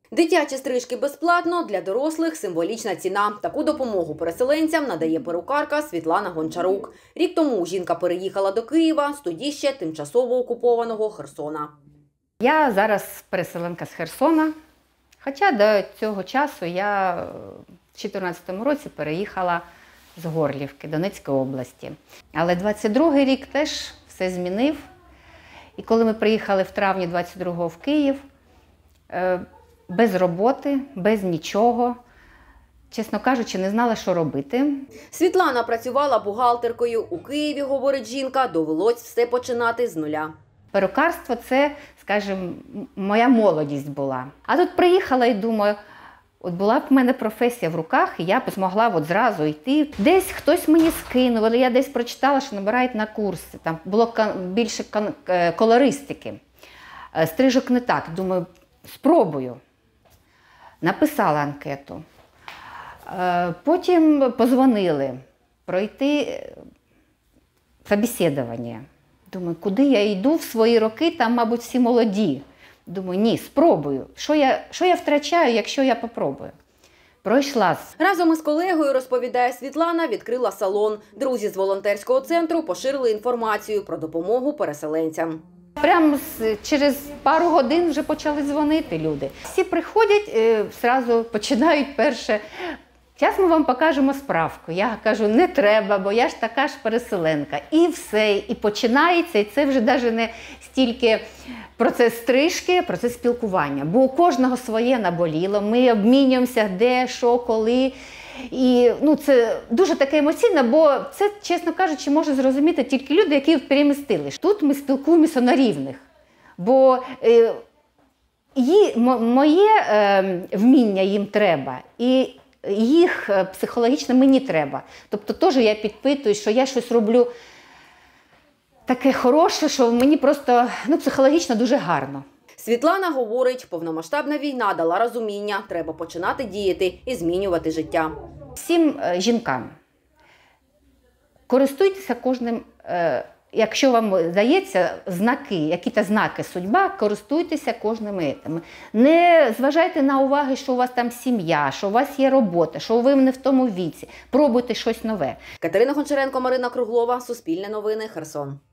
Дитячі стрижки безплатно, для дорослих – символічна ціна. Таку допомогу переселенцям надає перукарка Світлана Гончарук. Рік тому жінка переїхала до Києва, з тоді ще тимчасово окупованого Херсона. Я зараз переселенка з Херсона, хоча до цього часу я в 2014 році переїхала з Горлівки, Донецької області. Але 22-й рік теж все змінив. І коли ми приїхали в травні 22-го в Київ, без роботи, без нічого, чесно кажучи, не знала, що робити. Світлана працювала бухгалтеркою. У Києві, говорить жінка, довелось все починати з нуля. Перукарство – це, скажімо, моя молодість була. А тут приїхала і думаю, от була б в мене професія в руках, і я б змогла от зразу йти. Десь хтось мені скинув, але я десь прочитала, що набирають на курси. Там було більше колористики. Стрижок не так. Думаю, спробую. Написала анкету. Потім позвонили пройти собеседування. Думаю, куди я йду в свої роки, там, мабуть, всі молоді. Думаю, ні, спробую. Що я втрачаю, якщо я попробую? Пройшла. Разом із колегою, розповідає Світлана, відкрила салон. Друзі з волонтерського центру поширили інформацію про допомогу переселенцям. Прямо через пару годин вже почали дзвонити люди. Всі приходять, одразу починають перше. Зараз ми вам покажемо справку. Я кажу, не треба, бо я ж така ж переселенка. І все, і починається, і це вже навіть не стільки процес стрижки, а процес спілкування. Бо у кожного своє наболіло, ми обмінюємося де, що, коли. І це дуже таке емоційно, бо це, чесно кажучи, може зрозуміти тільки люди, які перемістили. Тут ми спілкуємося на рівних, бо моє вміння їм треба, і їх психологічно мені треба. Тобто теж я підпитую, що я щось роблю таке хороше, що мені просто психологічно дуже гарно. Світлана говорить, повномасштабна війна дала розуміння, треба починати діяти і змінювати життя. Всім жінкам, користуйтеся кожним, якщо вам здається, якісь знаки судьба, користуйтеся кожним етим. Не зважайте на уваги, що у вас там сім'я, що у вас є робота, що ви не в тому віці. Пробуйте щось нове. Катерина Гончаренко, Марина Круглова, Суспільне новини, Херсон.